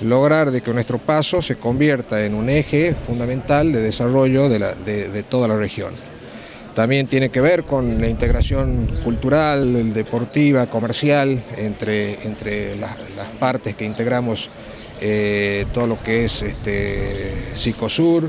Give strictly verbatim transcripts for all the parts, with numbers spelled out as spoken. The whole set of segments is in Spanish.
lograr de que nuestro paso se convierta en un eje fundamental de desarrollo de, la, de, de toda la región. También tiene que ver con la integración cultural, deportiva, comercial, entre, entre las, las partes que integramos eh, todo lo que es este, Cicosur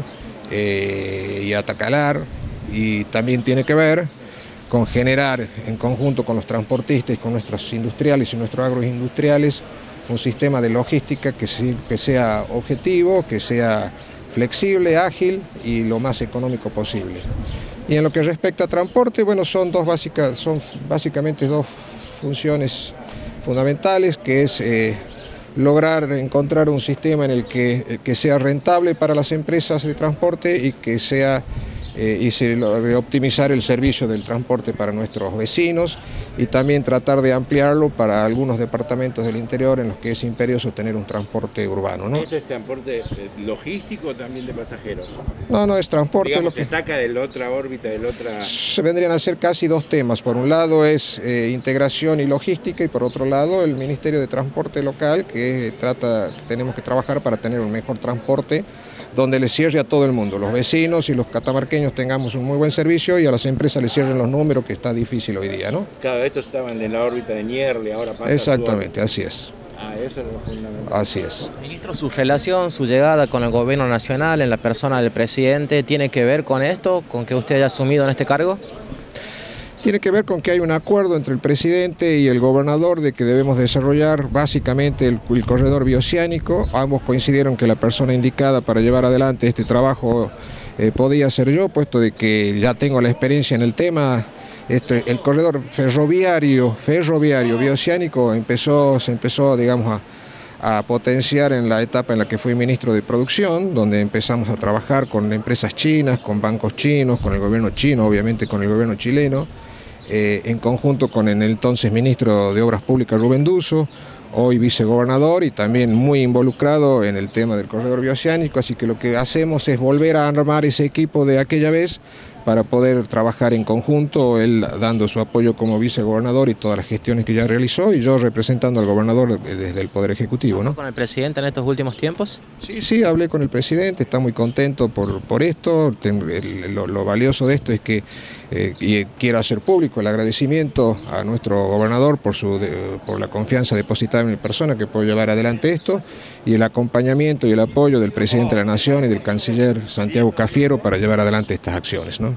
eh, y Atacalar, y también tiene que ver con generar en conjunto con los transportistas, con nuestros industriales y nuestros agroindustriales, un sistema de logística que, que sea objetivo, que sea flexible, ágil y lo más económico posible. Y en lo que respecta a transporte, bueno, son, dos básicas, son básicamente dos funciones fundamentales, que es eh, lograr encontrar un sistema en el que, que sea rentable para las empresas de transporte y que sea Eh, y se logre optimizar el servicio del transporte para nuestros vecinos y también tratar de ampliarlo para algunos departamentos del interior en los que es imperioso tener un transporte urbano, ¿no? ¿Esto es transporte logístico o también de pasajeros? No, no, es transporte. Digamos, lo que se saca de la otra órbita, de la otra... Se vendrían a ser casi dos temas. Por un lado es eh, integración y logística, y por otro lado el Ministerio de Transporte local, que trata, tenemos que trabajar para tener un mejor transporte donde le cierre a todo el mundo, los vecinos y los catamarqueños tengamos un muy buen servicio y a las empresas les cierren los números, que está difícil hoy día, ¿no? Claro, estos estaban en la órbita de Ñerle, ahora pasa. Exactamente, así es. Ah, eso es lo fundamental. Así es. Ministro, su relación, su llegada con el gobierno nacional en la persona del presidente, ¿tiene que ver con esto, con que usted haya asumido en este cargo? Tiene que ver con que hay un acuerdo entre el presidente y el gobernador de que debemos desarrollar básicamente el, el corredor bioceánico. Ambos coincidieron que la persona indicada para llevar adelante este trabajo eh, podía ser yo, puesto de que ya tengo la experiencia en el tema. Este, el corredor ferroviario, ferroviario bioceánico empezó, se empezó, digamos, a, a potenciar en la etapa en la que fui ministro de Producción, donde empezamos a trabajar con empresas chinas, con bancos chinos, con el gobierno chino, obviamente con el gobierno chileno. Eh, en conjunto con el entonces ministro de Obras Públicas Rubén Dusso, hoy vicegobernador y también muy involucrado en el tema del corredor bioceánico, así que lo que hacemos es volver a armar ese equipo de aquella vez para poder trabajar en conjunto, él dando su apoyo como vicegobernador y todas las gestiones que ya realizó, y yo representando al gobernador desde el Poder Ejecutivo, ¿no? ¿Con el presidente en estos últimos tiempos? Sí, sí, hablé con el presidente, está muy contento por, por esto. Lo, lo valioso de esto es que, eh, y quiero hacer público el agradecimiento a nuestro gobernador por, su, de, por la confianza depositada en mi persona, que puedo llevar adelante esto, y el acompañamiento y el apoyo del presidente de la Nación y del canciller Santiago Cafiero para llevar adelante estas acciones, ¿no?